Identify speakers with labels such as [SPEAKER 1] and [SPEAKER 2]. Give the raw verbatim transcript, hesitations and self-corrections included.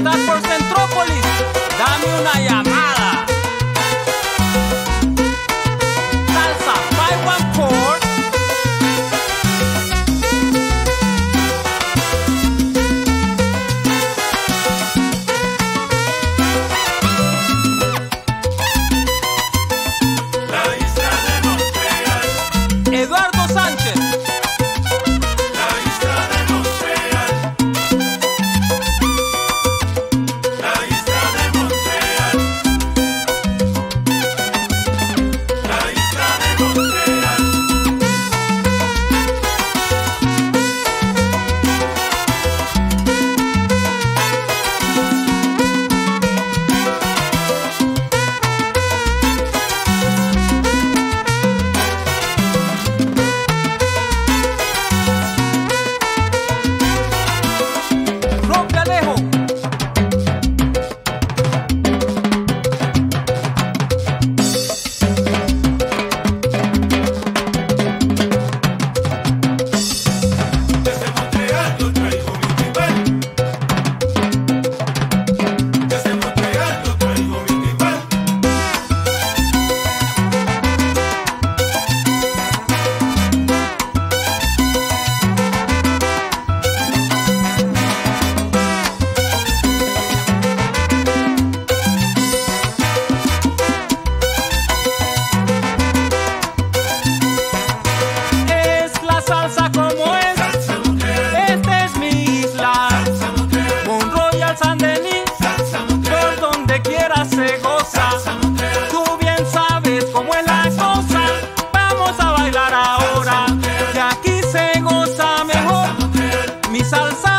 [SPEAKER 1] estás por Centrópolis, dame una llamada. Salsa cinco uno cuatro.
[SPEAKER 2] La isla de Montreal.
[SPEAKER 1] Eduardo Sánchez.
[SPEAKER 2] La isla de Montreal. La isla de Montreal. La isla de Montreal.
[SPEAKER 1] Roque Alejo.
[SPEAKER 2] Desde Montreal yo traigo mi timbal. Desde Montreal yo traigo mi timbal.
[SPEAKER 1] Es la salsa como es.
[SPEAKER 2] Salsa Montreal.
[SPEAKER 1] Esta es mi isla.
[SPEAKER 2] Salsa Montreal.
[SPEAKER 1] Monroyal, San Denis.
[SPEAKER 2] Salsa Montreal.
[SPEAKER 1] Por donde quiera se goza.
[SPEAKER 2] Salsa Montreal.
[SPEAKER 1] Tú bien sabes cómo es la cosa. Vamos a bailar ahora. Que aquí se goza mejor.
[SPEAKER 2] Salsa Montreal.
[SPEAKER 1] Mi salsa